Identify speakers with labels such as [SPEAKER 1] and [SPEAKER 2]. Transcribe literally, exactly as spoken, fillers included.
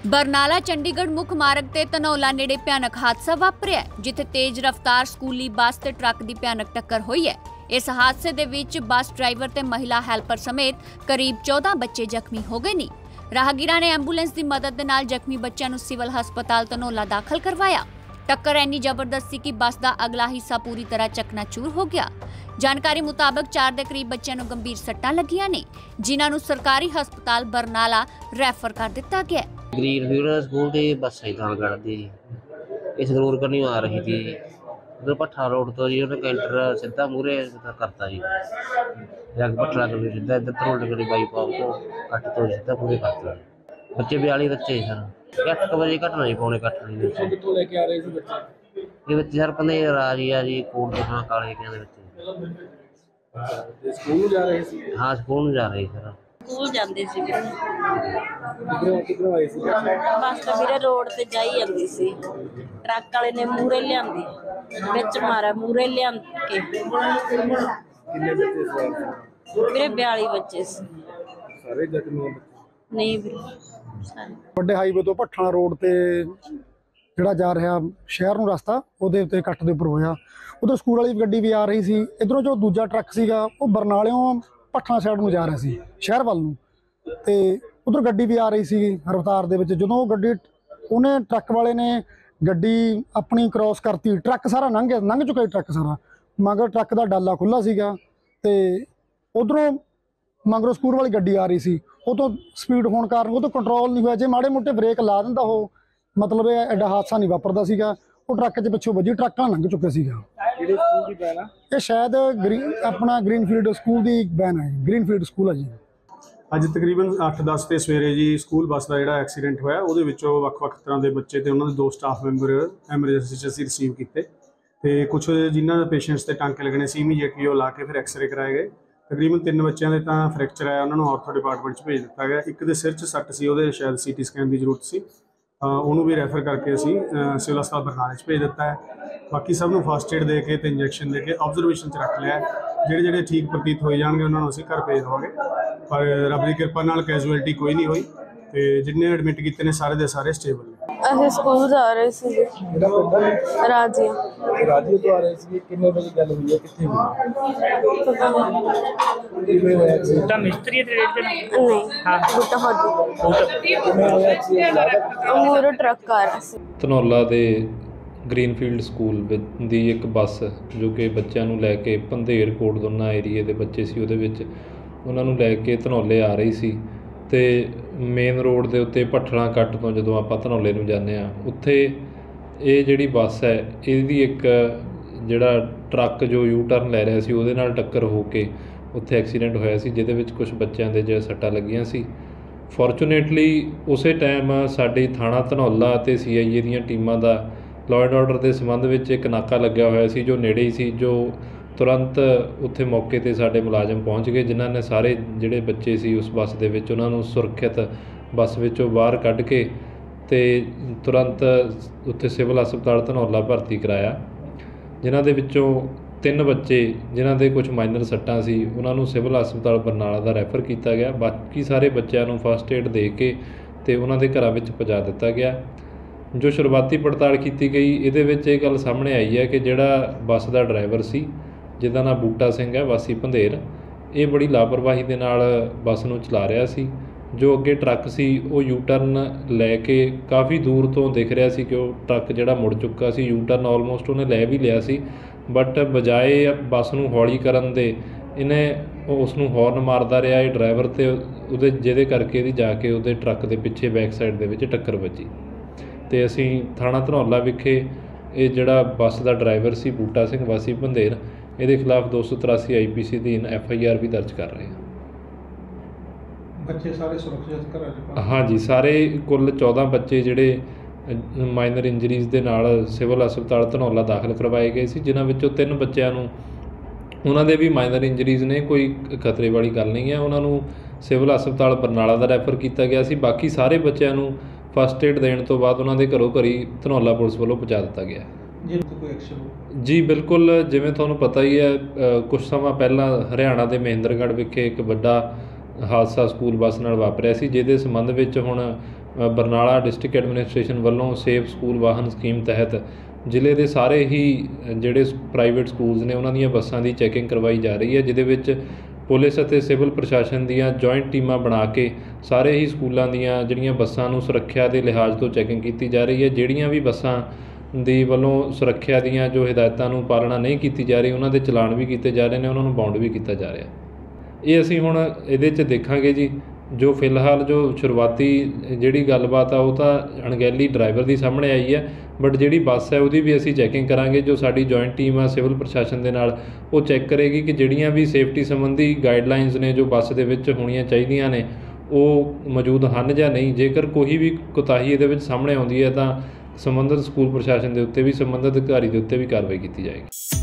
[SPEAKER 1] बरनाला चंडीगढ़ मुख मार्ग ते धनौला नेड़े भयानक हादसा वापरिया जिथे तेज रफ्तार स्कूली बस ते ट्रक की भयानक टक्कर हुई है। इस हादसे दे विच बस ड्राइवर ते महिला हैल्पर समेत करीब चौदह बच्चे जख्मी हो गए नी। राहगीरां ने एंबूलेंस की मदद दे नाल जख्मी बच्चों नूं सिविल हस्पताल धनौला दाखिल करवाया। टक्कर इन्नी जबरदस्त सी कि बस का अगला हिस्सा पूरी तरह चकनाचूर हो गया। जानकारी मुताबिक चार के करीब बच्चों नूं गंभीर सट्टां लगियां ने, जिन्हां नूं सरकारी हस्पताल बरनाला रैफर कर दिता गया।
[SPEAKER 2] ग्रीन फील्ड स्कूल की बस है थानगढ़ की, इस गरूर करनी आ रही थी उधर भट्ठा रोड तो जी। उन्हें कैंटर सीधा मूहरे करता जी, जग भट्ठा करी सीधा इधर धनौले करी बाईपास तो कट तो सीधा पूरे करता। बच्चे बयाली बच्चे सर, अठ क बजे घटना जी, पौने अठ बजे। ये बच्चे सर पंदे राजिया जी कोट देखना काले के बच्चे
[SPEAKER 3] स्कूल जा रहे थे।
[SPEAKER 2] हाँ स्कूल जा रहे सर,
[SPEAKER 4] स्कूल जाते सी।
[SPEAKER 3] किधरों किधरों आए सी?
[SPEAKER 4] बस तो मेरे रोड ते जाई जांदी सी, ट्रक वाले ने मूरे लियांदी विच मारा, मूरे लियां के
[SPEAKER 3] कितने बच्चे सवार?
[SPEAKER 4] मेरे बयाली बच्चे सी।
[SPEAKER 3] सारे जख्मी
[SPEAKER 4] नहीं वीरे सारे।
[SPEAKER 5] ਵੱਡੇ ਹਾਈਵੇ ਤੋਂ ਭੱਠਾ ਰੋਡ ਤੇ ਜਿਹੜਾ ਜਾ ਰਿਹਾ ਸ਼ਹਿਰ ਨੂੰ ਰਸਤਾ, ਉਹਦੇ ਉੱਤੇ ਕੱਟ ਦੇ ਉੱਪਰ ਹੋਇਆ। ਉਧਰ ਸਕੂਲ ਵਾਲੀ ਗੱਡੀ ਵੀ ਆ ਰਹੀ ਸੀ, ਇਧਰੋਂ ਜੋ ਦੂਜਾ ਟਰੱਕ ਸੀਗਾ ਉਹ ਬਰਨਾਲਿਓਂ ਭੱਠਾ ਸਾਈਡ ਨੂੰ ਜਾ ਰਿਹਾ ਸੀ ਸ਼ਹਿਰ ਵੱਲ ਨੂੰ, ਤੇ ਉਧਰ ਗੱਡੀ ਵੀ ਆ ਰਹੀ ਸੀ ਰਫ਼ਤਾਰ ਦੇ ਵਿੱਚ। ਜਦੋਂ ਉਹ ਗੱਡੀ ਉਹਨੇ ਟਰੱਕ ਵਾਲੇ ਨੇ ਗੱਡੀ ਆਪਣੀ ਕ੍ਰੋਸ ਕਰਤੀ, ਟਰੱਕ ਸਾਰਾ ਲੰਘ ਗਿਆ, ਲੰਘ ਚੁੱਕਾ ਟਰੱਕ ਸਾਰਾ, ਮਗਰ ਟਰੱਕ ਦਾ ਡਾਲਾ ਖੁੱਲ੍ਹਾ ਸੀਗਾ ਤੇ ਉਧਰੋਂ ਮਗਰੋਂ ਸਕੂਲ ਵਾਲੀ ਗੱਡੀ ਆ ਰਹੀ ਸੀ। ਉਹ ਤੋਂ ਸਪੀਡ ਹੋਣ ਕਾਰਨ ਉਹ ਤੋਂ ਕੰਟਰੋਲ ਨਹੀਂ ਹੋਇਆ। ਜੇ ਮਾੜੇ ਮੋਟੇ ਬ੍ਰੇਕ ਲਾ ਦਿੰਦਾ ਉਹ ਮਤਲਬ ਇਹ ਐਡਾ ਹਾਦਸਾ ਨਹੀਂ ਵਾਪਰਦਾ ਸੀਗਾ। ਉਹ ਟਰੱਕ 'ਚ ਪਿੱਛੋਂ ਵੱਜੀ, ਟਰੱਕਾਂ ਲੰਘ ਚੁੱਕੇ ਸੀਗਾ।
[SPEAKER 3] ਕਿਹੜੇ ਸਕੂਲ ਦੀ ਵੈਨ ਆ
[SPEAKER 5] ਇਹ? ਸ਼ਾਇਦ ਗ੍ਰੀਨ ਆਪਣਾ ਗ੍ਰੀਨਫੀਲਡ ਸਕੂਲ ਦੀ ਵੈਨ ਹੈ, ਗ੍ਰੀਨਫੀਲਡ ਸਕੂਲ ਹੈ ਜੀ।
[SPEAKER 6] ਅੱਜ ਤਕਰੀਬਨ ਅੱਠ ਦਸ ਤੇ ਸਵੇਰੇ ਜੀ ਸਕੂਲ ਬੱਸ ਦਾ ਜਿਹੜਾ ਐਕਸੀਡੈਂਟ ਹੋਇਆ, ਉਹਦੇ ਵਿੱਚੋਂ ਵੱਖ-ਵੱਖ ਤਰ੍ਹਾਂ ਦੇ ਬੱਚੇ ਤੇ ਉਹਨਾਂ ਦੇ ਦੋ ਸਟਾਫ ਮੈਂਬਰ ਐਮਰਜੈਂਸੀ 'ਚ ਅਸੀਂ ਰਿਸੀਵ ਕੀਤੇ, ਤੇ ਕੁਝ ਜਿਨ੍ਹਾਂ ਦੇ ਪੇਸ਼ੈਂਟਸ ਤੇ ਟਾਂਕੇ ਲੱਗਣੇ ਸੀ ਇਮੀਡੀਏਟਲੀ ਉਹ ਲਾ ਕੇ ਫਿਰ ਐਕਸਰੇ ਕਰਾਏ ਗਏ। ਤਕਰੀਬਨ ਤਿੰਨ ਬੱਚਿਆਂ ਦੇ ਤਾਂ ਫ੍ਰੈਕਚਰ ਆਇਆ, ਉਹਨਾਂ ਨੂੰ ਆਰਥੋ ਡਿਪਾਰਟਮੈਂਟ 'ਚ ਭੇਜ ਦਿੱਤਾ ਗਿਆ। ਇੱਕ ਦੇ ਸਿਰ 'ਚ ਸੱਟ ਸੀ, ਉਹਦੇ ਸ਼ਾਇਦ ਸੀ ਟੀ ਸਕੈਨ ਦੀ ਜ਼ਰੂਰਤ ਸੀ, ਉਹਨੂੰ ਵੀ ਰੈਫਰ ਕਰਕੇ ਅਸੀਂ ਸਿਵਲ ਹਸਪਤਾਲ ਬਰਨਾਲੇ 'ਚ ਭੇਜ ਦਿੱਤਾ ਹੈ। ਬਾਕੀ ਸਭ ਨੂੰ ਫਸਟ ਏਡ ਦੇ ਕੇ ਤੇ ਇੰਜੈਕਸ਼ਨ ਦੇ ਕੇ ਆਬਜ਼ਰਵੇਸ਼ਨ 'ਚ ਰੱਖ ਲਿਆ। ਜਿਹੜੇ ਜਿਹੜੇ ਠੀਕ ਪ੍ਰਤੀਤ ਹੋਏ ਜਾਣਗੇ ਉਹਨਾਂ ਨੂੰ ਅਸੀਂ ਘਰ ਭੇਜ ਦੇਵਾਂਗੇ, ਪਰ ਰੱਬ ਦੀ ਕਿਰਪਾ ਨਾਲ ਕੈਜੂਅਲਟੀ ਕੋਈ ਨਹੀਂ ਹੋਈ, ਤੇ ਜਿੰਨੇ ਐਡਮਿਟ ਕੀਤੇ ਨੇ ਸਾਰੇ ਦੇ ਸਾਰੇ ਸਟੇਬਲ ਨੇ।
[SPEAKER 7] ਅਸੀਂ ਸਕੂਲ ਜਾ ਰਹੇ ਸੀ ਰਾਜੀਆ
[SPEAKER 3] ਰਾਜੀਆ ਤੋਂ ਆ ਰਹੇ ਸੀ। ਕਿੰਨੇ ਵਜੇ ਗੱਲ ਹੋਈ ਹੈ, ਕਿੱਥੇ ਹੋਈ? ਕਿਵੇਂ ਹੋਇਆ ਸੀ?
[SPEAKER 8] ਤਾਂ ਮਿਸਤਰੀ ਦੇ ਰੇਟ ਤੇ
[SPEAKER 7] ਨਹੀਂ ਹਾਂ ਬੁੱਟਾ ਹੋਦੀ
[SPEAKER 3] ਕਿਵੇਂ ਹੋਇਆ ਸੀ?
[SPEAKER 7] ਮੂਰੇ ਟਰੱਕ ਆ ਰਿਹਾ ਸੀ।
[SPEAKER 9] ਧਨੌਲਾ ਦੇ ਗ੍ਰੀਨਫੀਲਡ ਸਕੂਲ ਦੀ ਇੱਕ ਬੱਸ ਜੋ ਕਿ ਬੱਚਿਆਂ ਨੂੰ ਲੈ ਕੇ ਪੰਧੇਰ ਕੋਟਦੋਨਾ ਏਰੀਏ ਦੇ ਬੱਚੇ ਸੀ, ਉਹਦੇ ਵਿੱਚ ਉਹਨਾਂ ਨੂੰ ਲੈ ਕੇ ਧਨੌਲੇ ਆ ਰਹੀ ਸੀ। ਤੇ ਮੇਨ ਰੋਡ ਦੇ ਉੱਤੇ ਭੱਠਲਾ ਕੱਟ ਤੋਂ ਜਦੋਂ ਆਪਾਂ ਧਨੌਲੇ ਨੂੰ ਜਾਂਦੇ ਹਾਂ, ਉੱਥੇ ਇਹ ਜਿਹੜੀ ਬੱਸ ਹੈ ਇਹਦੀ ਇੱਕ ਜਿਹੜਾ ਟਰੱਕ ਜੋ ਯੂ ਟਰਨ ਲੈ ਰਿਹਾ ਸੀ ਉਹਦੇ ਨਾਲ ਟੱਕਰ ਹੋ ਕੇ ਉੱਥੇ ਐਕਸੀਡੈਂਟ ਹੋਇਆ ਸੀ, ਜਿਹਦੇ ਵਿੱਚ ਕੁਝ ਬੱਚਿਆਂ ਦੇ ਜਿਹੜੇ ਸੱਟਾਂ ਲੱਗੀਆਂ ਸੀ। ਫੋਰਚੂਨੇਟਲੀ ਉਸੇ ਟਾਈਮ ਸਾਡੀ ਥਾਣਾ ਧਨੌਲਾ ਅਤੇ ਸੀ ਆਈ ਏ ਦੀਆਂ ਟੀਮਾਂ ਦਾ ਲਾਅ ਐਂਡ ਆਰਡਰ ਦੇ ਸੰਬੰਧ ਵਿੱਚ ਇੱਕ ਨਾਕਾ ਲੱਗਿਆ ਹੋਇਆ ਸੀ ਜੋ ਨੇੜੇ ਹੀ ਸੀ, ਜੋ ਤੁਰੰਤ ਉੱਥੇ ਮੌਕੇ 'ਤੇ ਸਾਡੇ ਮੁਲਾਜ਼ਮ ਪਹੁੰਚ ਗਏ, ਜਿਨ੍ਹਾਂ ਨੇ ਸਾਰੇ ਜਿਹੜੇ ਬੱਚੇ ਸੀ ਉਸ ਬੱਸ ਦੇ ਵਿੱਚ ਉਹਨਾਂ ਨੂੰ ਸੁਰੱਖਿਅਤ ਬੱਸ ਵਿੱਚੋਂ ਬਾਹਰ ਕੱਢ ਕੇ ਤੇ ਤੁਰੰਤ ਉੱਥੇ ਸਿਵਲ ਹਸਪਤਾਲ ਧਨੌਲਾ ਭਰਤੀ ਕਰਾਇਆ। ਜਿਨ੍ਹਾਂ ਦੇ ਵਿੱਚੋਂ ਤਿੰਨ ਬੱਚੇ ਜਿਨ੍ਹਾਂ ਦੇ ਕੁਝ ਮਾਈਨਰ ਸੱਟਾਂ ਸੀ ਉਹਨਾਂ ਨੂੰ ਸਿਵਲ ਹਸਪਤਾਲ ਬਰਨਾਲਾ ਦਾ ਰੈਫਰ ਕੀਤਾ ਗਿਆ। ਬਾਕੀ ਸਾਰੇ ਬੱਚਿਆਂ ਨੂੰ ਫਸਟ ਏਡ ਦੇ ਕੇ ਤੇ ਉਹਨਾਂ ਦੇ ਘਰਾਂ ਵਿੱਚ ਪਹੁੰਚਾ ਦਿੱਤਾ ਗਿਆ। ਜੋ ਸ਼ੁਰੂਆਤੀ ਪੜਤਾਲ ਕੀਤੀ ਗਈ ਇਹਦੇ ਵਿੱਚ ਇਹ ਗੱਲ ਸਾਹਮਣੇ ਆਈ ਹੈ ਕਿ ਜਿਹੜਾ ਬੱਸ ਦਾ ਡਰਾਈਵਰ ਸੀ, ਜਿਹਦਾ ਨਾਮ ਬੂਟਾ ਸਿੰਘ ਹੈ ਵਾਸੀ ਪੰਧੇਰ, ਇਹ ਬੜੀ ਲਾਪਰਵਾਹੀ ਦੇ ਨਾਲ ਬੱਸ ਨੂੰ ਚਲਾ ਰਿਹਾ ਸੀ। ਜੋ ਅੱਗੇ ਟਰੱਕ ਸੀ ਉਹ ਯੂ ਟਰਨ ਲੈ ਕੇ ਕਾਫੀ ਦੂਰ ਤੋਂ ਦਿਖ ਰਿਹਾ ਸੀ ਕਿ ਉਹ ਟਰੱਕ ਜਿਹੜਾ ਮੁੜ ਚੁੱਕਾ ਸੀ, ਯੂ ਟਰਨ ਆਲਮੋਸਟ ਉਹਨੇ ਲੈ ਵੀ ਲਿਆ ਸੀ, ਬਟ ਬਜਾਏ ਬੱਸ ਨੂੰ ਹੌਲੀ ਕਰਨ ਦੇ ਇਹਨੇ ਉਸ ਨੂੰ ਹੌਰਨ ਮਾਰਦਾ ਰਿਹਾ ਇਹ ਡਰਾਈਵਰ, ਤੇ ਉਹਦੇ ਜਿਹਦੇ ਕਰਕੇ ਇਹਦੀ ਜਾ ਕੇ ਉਹਦੇ ਟਰੱਕ ਦੇ ਪਿੱਛੇ ਬੈਕ ਸਾਈਡ ਦੇ ਵਿੱਚ ਟੱਕਰ ਵੱਜੀ। ਤੇ ਅਸੀਂ ਥਾਣਾ ਧਨੌਲਾ ਵਿਖੇ ਇਹ ਜਿਹੜਾ ਬੱਸ ਦਾ ਡਰਾਈਵਰ ਸੀ ਬੂਟਾ ਸਿੰਘ ਵਾਸੀ ਪੰਧੇਰ, ਇਹਦੇ ਖਿਲਾਫ ਦੋ ਸੌ ਤਰਾਸੀ ਆਈ ਪੀ ਸੀ ਅਧੀਨ ਐਫ ਆਈ ਆਰ ਵੀ ਦਰਜ ਕਰ ਰਹੇ ਹਾਂ।
[SPEAKER 6] ਬੱਚੇ ਸਾਰੇ ਸੁਰੱਖਿਅਤ ਘਰਾਂ 'ਚ?
[SPEAKER 9] ਹਾਂਜੀ, ਸਾਰੇ ਕੁੱਲ ਚੌਦ੍ਹਾਂ ਬੱਚੇ ਜਿਹੜੇ ਮਾਈਨਰ ਇੰਜਰੀਜ਼ ਦੇ ਨਾਲ ਸਿਵਲ ਹਸਪਤਾਲ ਧਨੌਲਾ ਦਾਖਲ ਕਰਵਾਏ ਗਏ ਸੀ, ਜਿਨ੍ਹਾਂ ਵਿੱਚੋਂ ਤਿੰਨ ਬੱਚਿਆਂ ਨੂੰ ਉਹਨਾਂ ਦੇ ਵੀ ਮਾਈਨਰ ਇੰਜਰੀਜ਼ ਨੇ, ਕੋਈ ਖਤਰੇ ਵਾਲੀ ਗੱਲ ਨਹੀਂ ਹੈ। ਉਹਨਾਂ ਨੂੰ ਸਿਵਲ ਹਸਪਤਾਲ ਬਰਨਾਲਾ ਦਾ ਰੈਫਰ ਕੀਤਾ ਗਿਆ ਸੀ। ਬਾਕੀ ਸਾਰੇ ਬੱਚਿਆਂ ਨੂੰ ਫਸਟ ਏਡ ਦੇਣ ਤੋਂ ਬਾਅਦ ਉਹਨਾਂ ਦੇ ਘਰੋਂ ਘਰੀ ਧਨੌਲਾ ਪੁਲਿਸ ਵੱਲੋਂ ਪਹੁੰਚਾ ਦਿੱਤਾ ਗਿਆ। ਜੀ ਬਿਲਕੁਲ, ਜਿਵੇਂ ਤੁਹਾਨੂੰ ਪਤਾ ਹੀ ਹੈ, ਕੁਝ ਸਮਾਂ ਪਹਿਲਾਂ ਹਰਿਆਣਾ ਦੇ ਮਹਿੰਦਰਗੜ੍ਹ ਵਿਖੇ ਇੱਕ ਵੱਡਾ ਹਾਦਸਾ ਸਕੂਲ ਬੱਸ ਨਾਲ ਵਾਪਰਿਆ ਸੀ, ਜਿਹਦੇ ਸੰਬੰਧ ਵਿੱਚ ਹੁਣ ਬਰਨਾਲਾ ਡਿਸਟ੍ਰਿਕਟ ਐਡਮਿਨਿਸਟ੍ਰੇਸ਼ਨ ਵੱਲੋਂ ਸੇਫ ਸਕੂਲ ਵਾਹਨ ਸਕੀਮ ਤਹਿਤ ਜ਼ਿਲ੍ਹੇ ਦੇ ਸਾਰੇ ਹੀ ਜਿਹੜੇ ਪ੍ਰਾਈਵੇਟ ਸਕੂਲਸ ਨੇ ਉਹਨਾਂ ਦੀਆਂ ਬੱਸਾਂ ਦੀ ਚੈਕਿੰਗ ਕਰਵਾਈ ਜਾ ਰਹੀ ਹੈ, ਜਿਹਦੇ ਵਿੱਚ ਪੁਲਿਸ ਅਤੇ ਸਿਵਲ ਪ੍ਰਸ਼ਾਸਨ ਦੀਆਂ ਜੁਆਇੰਟ ਟੀਮਾਂ ਬਣਾ ਕੇ ਸਾਰੇ ਹੀ ਸਕੂਲਾਂ ਦੀਆਂ ਜਿਹੜੀਆਂ ਬੱਸਾਂ ਨੂੰ ਸੁਰੱਖਿਆ ਦੇ ਲਿਹਾਜ਼ ਤੋਂ ਚੈਕਿੰਗ ਕੀਤੀ ਜਾ ਰਹੀ ਹੈ। ਜਿਹੜੀਆਂ ਵੀ ਬੱਸਾਂ ਦੀ ਵੱਲੋਂ ਸੁਰੱਖਿਆ ਦੀਆਂ ਜੋ ਹਦਾਇਤਾਂ ਨੂੰ ਪਾਲਣਾ ਨਹੀਂ ਕੀਤੀ ਜਾ ਰਹੀ, ਉਹਨਾਂ ਦੇ ਚਲਾਨ ਵੀ ਕੀਤੇ ਜਾ ਰਹੇ ਨੇ, ਉਹਨਾਂ ਨੂੰ ਬਾਉਂਡ ਵੀ ਕੀਤਾ ਜਾ ਰਿਹਾ। ਇਹ ਅਸੀਂ ਹੁਣ ਇਹਦੇ 'ਚ ਦੇਖਾਂਗੇ ਜੀ। ਜੋ ਫਿਲਹਾਲ ਜੋ ਸ਼ੁਰੂਆਤੀ ਜਿਹੜੀ ਗੱਲਬਾਤ ਆ ਉਹ ਤਾਂ ਅਣਗਹਿਲੀ ਡਰਾਈਵਰ ਦੀ ਸਾਹਮਣੇ ਆਈ ਹੈ, ਬਟ ਜਿਹੜੀ ਬੱਸ ਹੈ ਉਹਦੀ ਵੀ ਅਸੀਂ ਚੈਕਿੰਗ ਕਰਾਂਗੇ। ਜੋ ਸਾਡੀ ਜੁਆਇੰਟ ਟੀਮ ਆ ਸਿਵਲ ਪ੍ਰਸ਼ਾਸਨ ਦੇ ਨਾਲ, ਉਹ ਚੈੱਕ ਕਰੇਗੀ ਕਿ ਜਿਹੜੀਆਂ ਵੀ ਸੇਫਟੀ ਸੰਬੰਧੀ ਗਾਈਡਲਾਈਨਸ ਨੇ ਜੋ ਬੱਸ ਦੇ ਵਿੱਚ ਹੋਣੀਆਂ ਚਾਹੀਦੀਆਂ ਨੇ ਉਹ ਮੌਜੂਦ ਹਨ ਜਾਂ ਨਹੀਂ। ਜੇਕਰ ਕੋਈ ਵੀ ਕੋਤਾਹੀ ਇਹਦੇ ਵਿੱਚ ਸਾਹਮਣੇ ਆਉਂਦੀ ਹੈ ਤਾਂ ਸੰਬੰਧਿਤ ਸਕੂਲ ਪ੍ਰਸ਼ਾਸਨ ਦੇ ਉੱਤੇ ਵੀ, ਸੰਬੰਧਿਤ ਅਧਿਕਾਰੀ ਦੇ ਉੱਤੇ ਵੀ ਕਾਰਵਾਈ ਕੀਤੀ ਜਾਏਗੀ।